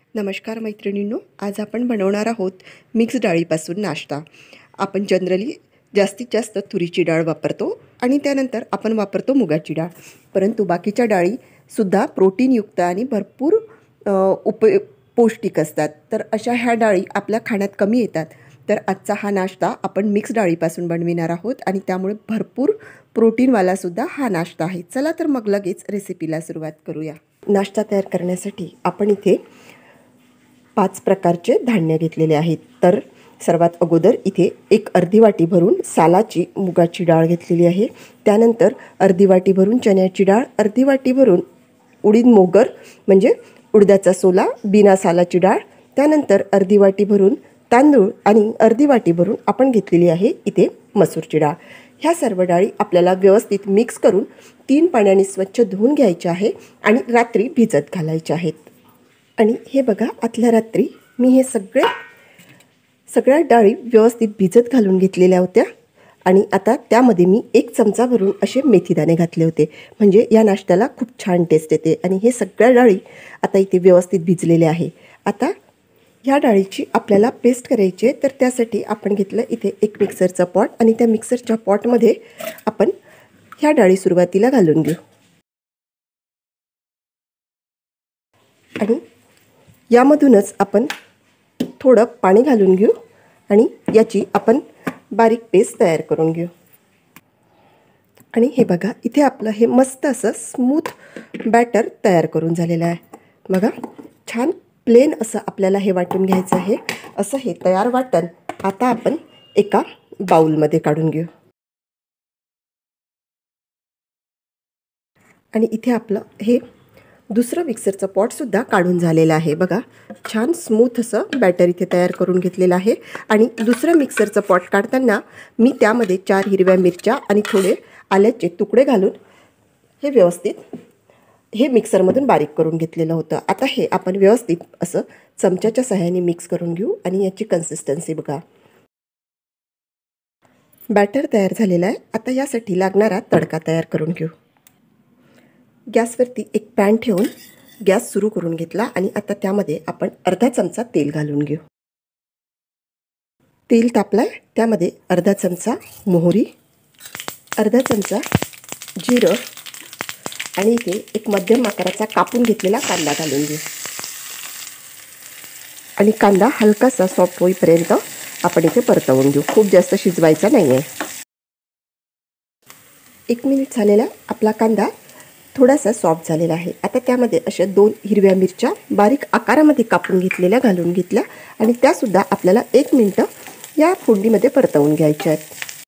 नमस्कार मैत्रिणींनो, आज आपण बनवणार आहोत मिक्स डाळीपासून नाश्ता। आपण जनरली जास्तीत जास्त तुरीची डाळ वापरतो आणि त्यानंतर आपण वापरतो मुगाची डाळ, परंतु बाकीच्या डाळीसुद्धा प्रोटीनयुक्त आणि भरपूर पौष्टिक असतात। तर अशा ह्या डाळी आपल्या खाण्यात कमी येतात। तर आजचा हा नाश्ता आपण मिक्स डाळीपासून बनविणार आहोत आणि त्यामुळे भरपूर प्रोटीनवालासुद्धा हा नाश्ता आहे। चला तर मग लगेच रेसिपीला सुरुवात करूया। नाश्ता तयार करण्यासाठी आपण इथे 5 प्रकारचे धान्य घेतलेले आहेत। तर सर्वात अगोदर इथे एक अर्धी वाटी भरून सालाची मुगाची डाळ घेतलेली आहे। त्यानंतर अर्धी वाटी भरून चण्याची डाळ, अर्धी वाटी भरून उडीद मोगर म्हणजे उडदाचा सोला बिना सालाची डाळ, त्यानंतर अर्धी वाटी भरून तांदूळ आणि अर्धी वाटी भरून आपण घेतलेली आहे इथे मसूरची डाळ। ह्या सर्व डाळी आपल्याला व्यवस्थित मिक्स करून 3 पाण्याने स्वच्छ धुवून घ्यायचे आहे आणि रात्री भिजत घालायचे आहेत। आणि हे बघा, आदल्या रात्री मी हे सगळ्या डाळी व्यवस्थित भिजत घालून घेतलेल्या होत्या आणि आता त्यामध्ये मी 1 चमचा भरून असे मेथीदाणे घातले होते, म्हणजे या नाश्त्याला खूप छान टेस्ट येते। आणि हे सगळ्या डाळी आता इथे व्यवस्थित भिजलेल्या आहे। आता ह्या डाळीची आपल्याला पेस्ट करायची आहे, तर त्यासाठी आपण घेतलं इथे एक मिक्सरचा पॉट आणि त्या मिक्सरच्या पॉटमध्ये आपण ह्या डाळी सुरुवातीला घालून घेऊ आणि यामधूनच आपण थोडं पाणी घालून घेऊ आणि याची आपण बारीक पेस्ट तयार करून घेऊ। आणि हे बघा, इथे आपलं हे मस्त असं स्मूथ बॅटर तयार करून झालेलं आहे। बघा, छान प्लेन असं आपल्याला हे वाटून घ्यायचं आहे। असं हे तयार वाटण आता आपण एका बाउलमध्ये काढून घेऊ आणि इथे आपलं हे दुसरं मिक्सरचं पॉटसुद्धा काढून झालेलं आहे। बघा, छान स्मूथ असं बॅटर इथे तयार करून घेतलेलं आहे। आणि दुसरं मिक्सरचं पॉट काढताना मी त्यामध्ये 4 हिरव्या मिरच्या आणि थोडे आल्याचे तुकडे घालून हे व्यवस्थित हे मिक्सरमधून बारीक करून घेतलेलं होतं। आता हे आपण व्यवस्थित असं चमच्याच्या सहाय्याने मिक्स करून घेऊ आणि याची कन्सिस्टन्सी बघा। बॅटर तयार झालेलं आहे। आता यासाठी लागणारा तडका तयार करून घेऊ। गॅसवरती एक पॅन ठेवून गॅस सुरू करून घेतला आणि आता त्यामध्ये आपण अर्धा चमचा तेल घालून घेऊ। तेल तापलं आहे, त्यामध्ये अर्धा चमचा मोहरी, अर्धा चमचा जिरं आणि इथे एक मध्यम आकाराचा कापून घेतलेला कांदा घालून घेऊ आणि कांदा हलकासा सॉफ्ट होईपर्यंत आपण इथे परतवून घेऊ। खूप जास्त शिजवायचा नाही आहे। 1 मिनिट झालेला आपला कांदा थोडासा सॉफ्ट झालेला आहे। आता त्यामध्ये अशा 2 हिरव्या मिरच्या बारीक आकारामध्ये कापून घेतलेल्या घालून घेतल्या आणि त्यासुद्धा आपल्याला 1 मिनिट या फोडणीमध्ये परतवून घ्यायच्या आहेत।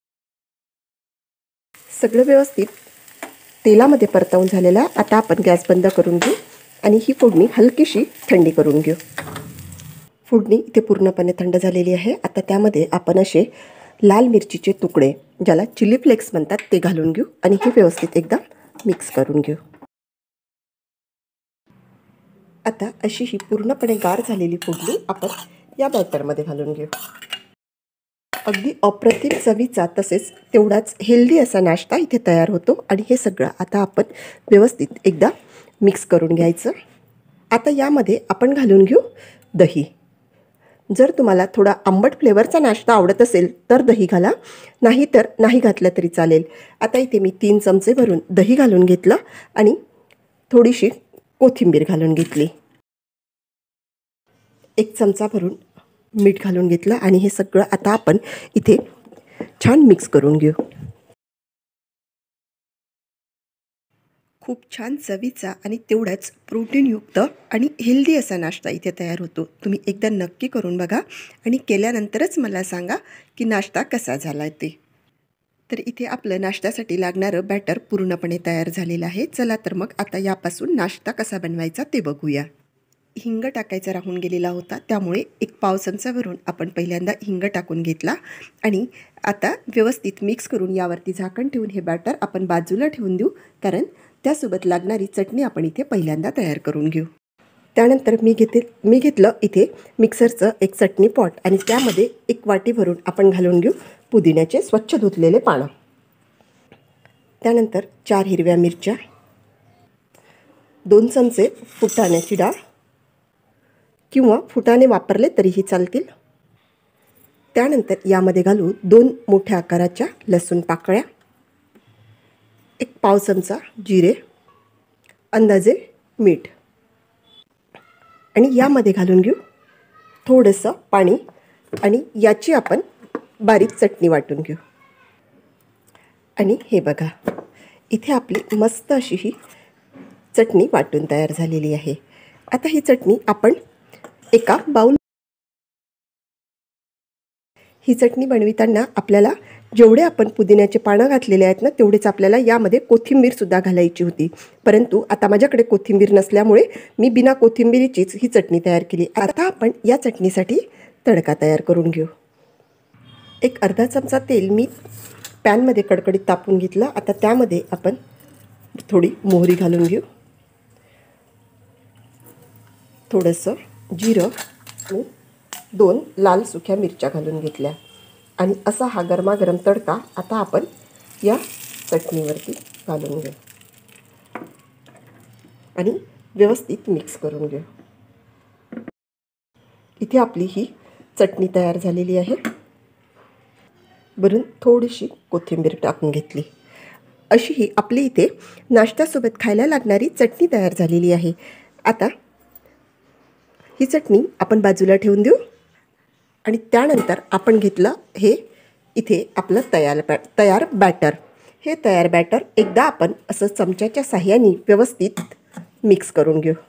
सगळं व्यवस्थित तेलामध्ये परतवून झालेलं आहे। आता आपण गॅस बंद करून घेऊ आणि ही फोडणी हलकीशी थंडी करून घेऊ। फोडणी इथे पूर्णपणे थंड झालेली आहे। आता त्यामध्ये आपण असे लाल मिरचीचे तुकडे, ज्याला चिली फ्लेक्स म्हणतात, ते घालून घेऊ आणि हे व्यवस्थित एकदा मिक्स करून घेऊ। आता अशी ही पूर्णपणे गार झालेली फोडणी आपण या बॅटरमध्ये घालून घेऊ। अगदी अप्रतिम चवीचा तसेच तेवढाच हेल्दी असा नाश्ता इथे तयार होतो आणि हे सगळं आता आपण व्यवस्थित एकदा मिक्स करून घ्यायचं। आता यामध्ये आपण घालून घेऊ दही। जर तुम्हाला थोडा आंबट फ्लेवरचा नाश्ता आवडत असेल तर दही घाला, नाही तर नाही घातलं तरी चालेल। आता इथे मी 3 चमचे भरून दही घालून घेतलं आणि थोडीशी कोथिंबीर घालून घेतली, 1 चमचा भरून मीठ घालून घेतलं आणि हे सगळं आता आपण इथे छान मिक्स करून घेऊ। खूप छान चवीचा आणि तेवढाच प्रोटीनयुक्त आणि हेल्दी असा नाश्ता इथे तयार होतो। तुम्ही एकदा नक्की करून बघा आणि केल्यानंतरच मला सांगा की नाश्ता कसा झाला ते। तर इथे आपलं नाश्त्यासाठी लागणारं बॅटर पूर्णपणे तयार झालेलं आहे। चला तर मग आता यापासून नाश्ता कसा बनवायचा ते बघूया। हिंग टाकायचा राहून गेलेला होता, त्यामुळे 1 पाव चमचा भरून आपण पहिल्यांदा हिंग टाकून घेतला आणि आता व्यवस्थित मिक्स करून यावरती झाकण ठेवून हे बॅटर आपण बाजूला ठेवून देऊ, कारण त्यासोबत लागणारी चटणी आपण इथे पहिल्यांदा तयार करून घेऊ। त्यानंतर मी घेतलं इथे मिक्सरचं एक चटणी पॉट आणि त्यामध्ये 1 वाटी भरून आपण घालून घेऊ पुदिन्याचे स्वच्छ धुतलेले पानं, त्यानंतर 4 हिरव्या मिरच्या, 2 चमचे फुटाण्याची डाळ, किंवा फुटाणे वापरले तरीही चालतील। त्यानंतर यामध्ये घालू 2 मोठ्या आकाराच्या लसूण पाकळ्या, 1 पाव चमचा जिरे, अंदाजे मीठ आणि यामध्ये घालून घेऊ थोडंसं पाणी आणि याची आपण बारीक चटणी वाटून घेऊ। आणि हे बघा, इथे आपली मस्त अशी ही चटणी वाटून तयार झालेली आहे। आता ही चटणी आपण एका बाउल, ही चटणी बनविताना आपल्याला जेवढे आपण पुदिन्याचे पानं घातलेले आहेत ना तेवढेच आपल्याला यामध्ये कोथिंबीरसुद्धा घालायची होती, परंतु आता माझ्याकडे कोथिंबीर नसल्यामुळे मी बिना कोथिंबीरीचीच ही चटणी तयार केली। आता आपण या चटणीसाठी तडका तयार करून घेऊ। एक अर्धा चमचा तेल मी पॅनमध्ये कडकडीत तापून घेतलं। आता त्यामध्ये आपण थोडी मोहरी घालून घेऊ, थोडंसं जिरं आणि 2 लाल सुक्या मिरच्या घालून घेतल्या आणि असा हा गरमागरम तडका आता आपण या चटणीवरती घालून घेऊ आणि व्यवस्थित मिक्स करून घेऊ। इथे आपली ही चटणी तयार झालेली आहे। वरून थोडीशी कोथिंबीर टाकून घेतली। अशी ही आपली इथे नाश्त्यासोबत खायला लागणारी चटणी तयार झालेली आहे। आता ही चटणी आपण बाजूला ठेवून देऊ आणि त्यानंतर आपण घेतलं हे इथे आपलं तयार बॅटर। हे तयार बॅटर एकदा आपण असं चमच्याच्या साहाय्याने व्यवस्थित मिक्स करून घेऊ।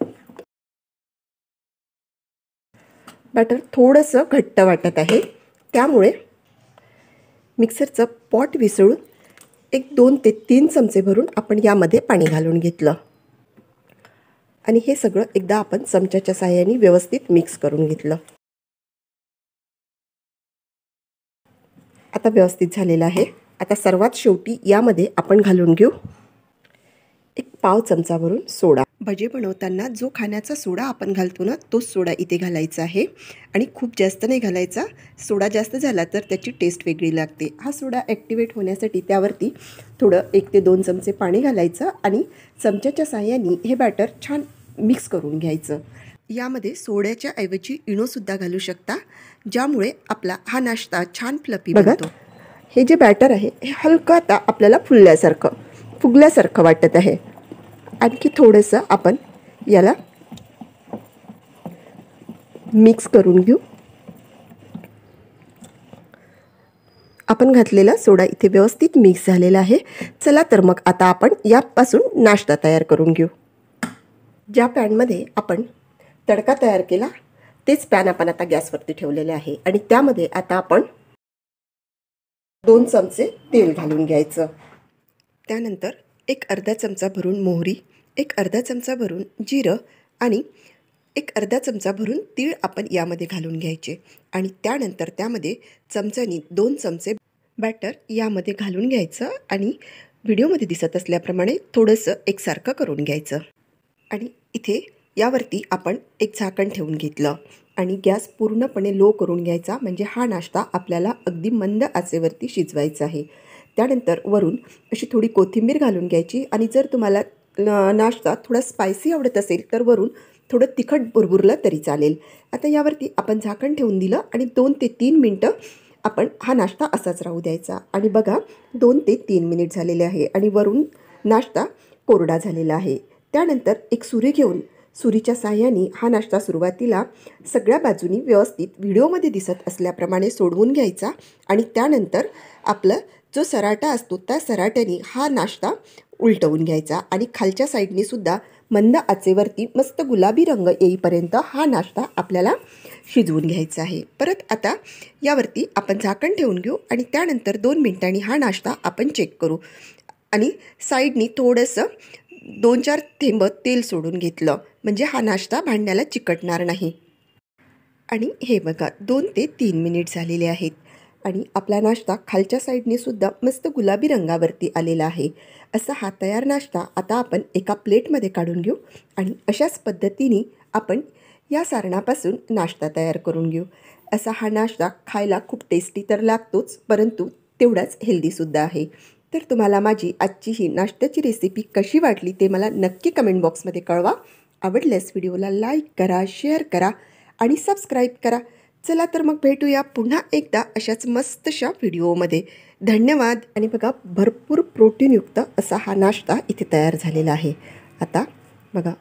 बॅटर थोडंसं घट्ट वाटत आहे, त्यामुळे मिक्सरचं पॉट विसळून 2 ते 3 चमचे भरून आपण यामध्ये पाणी घालून घेतलं आणि हे सगळं एकदा आपण चमच्याच्या साहाय्याने व्यवस्थित मिक्स करून घेतलं। आता व्यवस्थित झालेलं आहे। आता सर्वात शेवटी यामध्ये आपण घालून घेऊ 1 पाव चमचा भरून सोडा। भजे बनवताना जो खाण्याचा सोडा आपण घालतो ना तोच सोडा इथे घालायचा आहे आणि खूप जास्त नाही घालायचा। सोडा जास्त झाला तर त्याची टेस्ट वेगळी लागते। हा सोडा ॲक्टिवेट होण्यासाठी त्यावरती थोडं 1 ते 2 चमचे पाणी घालायचं आणि चमच्याच्या साहाय्याने हे बॅटर छान मिक्स करून घ्यायचं। यामध्ये सोड्याच्या ऐवजी इनोसुद्धा घालू शकता, ज्यामुळे आपला हा नाश्ता छान फ्लफी बनतो। हे जे बॅटर आहे हे हलकं आता आपल्याला फुगल्यासारखं वाटत आहे। आणखी थोडंसं आपण याला मिक्स करून घेऊ। आपण घातलेला सोडा इथे व्यवस्थित मिक्स झालेला आहे। चला तर मग आता आपण यापासून नाश्ता तयार करून घेऊ। ज्या पॅनमध्ये आपण तडका तयार केला तेच पॅन आपण आता गॅसवरती ठेवलेले आहे आणि त्यामध्ये आता आपण 2 चमचे तेल घालून घ्यायचं। त्यानंतर 1 अर्धा चमचा भरून मोहरी, 1 अर्धा चमचा भरून जिरं आणि 1 अर्धा चमचा भरून तीळ आपण यामध्ये घालून घ्यायचे आणि त्यानंतर त्यामध्ये चमच्यानी 2 चमचे बॅटर यामध्ये घालून घ्यायचं आणि व्हिडिओमध्ये दिसत असल्याप्रमाणे थोडंसं एकसारखं करून घ्यायचं। आणि इथे यावरती आपण एक झाकण ठेवून घेतलं आणि गॅस पूर्णपणे लो करून घ्यायचा, म्हणजे हा नाश्ता आपल्याला अगदी मंद आचेवरती शिजवायचा आहे। त्यानंतर वरून अशी थोडी कोथिंबीर घालून घ्यायची आणि जर तुम्हाला नाश्ता थोडा स्पायसी आवडत असेल तर वरून थोडं तिखट बुरबुरलं तरी चालेल। आता यावरती आपण झाकण ठेवून दिलं आणि 2 ते 3 मिनटं आपण हा नाश्ता असाच राहू द्यायचा आणि बघा 2 ते 3 मिनिट झालेले आहे आणि वरून नाश्ता कोरडा झालेला आहे। त्यानंतर एक सुरी घेऊन सुरीच्या साहाय्याने हा नाश्ता सुरुवातीला सगळ्या बाजूनी व्यवस्थित व्हिडिओमध्ये दिसत असल्याप्रमाणे सोडवून घ्यायचा आणि त्यानंतर आपला जो सराटा असतो त्या सराट्याने हा नाश्ता उलटवून घ्यायचा आणि खालच्या साईडने सुद्धा मंद आचेवरती मस्त गुलाबी रंग येईपर्यंत हा नाश्ता आपल्याला शिजवून घ्यायचा आहे। परत आता यावरती आपण झाकण ठेवून घेऊ आणि त्यानंतर 2 मिनिटांनी हा नाश्ता आपण चेक करू आणि साईडनी थोडंसं 2-4 थेंब तेल सोडून घेतलं, म्हणजे हा नाश्ता भांड्याला चिकटणार नाही। आणि हे बघा 2 ते 3 मिनिट झालेले आहेत आणि आपला नाश्ता खालच्या साईडने सुद्धा मस्त गुलाबी रंगावरती आलेला आहे। असा हा तयार नाश्ता आता आपण एका प्लेटमध्ये काढून घेऊ आणि अशाच पद्धतीने आपण या सारणापासून नाश्ता तयार करून घेऊ। असा हा नाश्ता खायला खूप टेस्टी तर लागतोच, परंतु तेवढाच हेल्दीसुद्धा आहे। तर तुम्हाला माझी आजची ही नाश्त्याची रेसिपी कशी वाटली ते मला नक्की कमेंट बॉक्समध्ये कळवा। आवडल्यास व्हिडिओला लाईक करा, शेअर करा आणि सबस्क्राईब करा. चला तर मग भेटूया पुन्हा एकदा अशाच मस्तशा व्हिडिओमध्ये. धन्यवाद. आणि बघा, भरपूर प्रोटीनयुक्त असा हा नाश्ता इथे तयार झालेला आहे. आता बघा,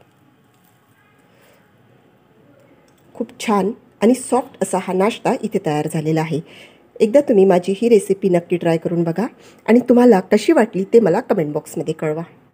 खूप छान आणि सॉफ्ट असा हा नाश्ता इथे तयार झालेला आहे. एकदा तुम्ही माझी ही रेसिपी नक्की ट्राय करून बघा आणि तुम्हाला कशी वाटली ते मला कमेंट बॉक्समध्ये कळवा.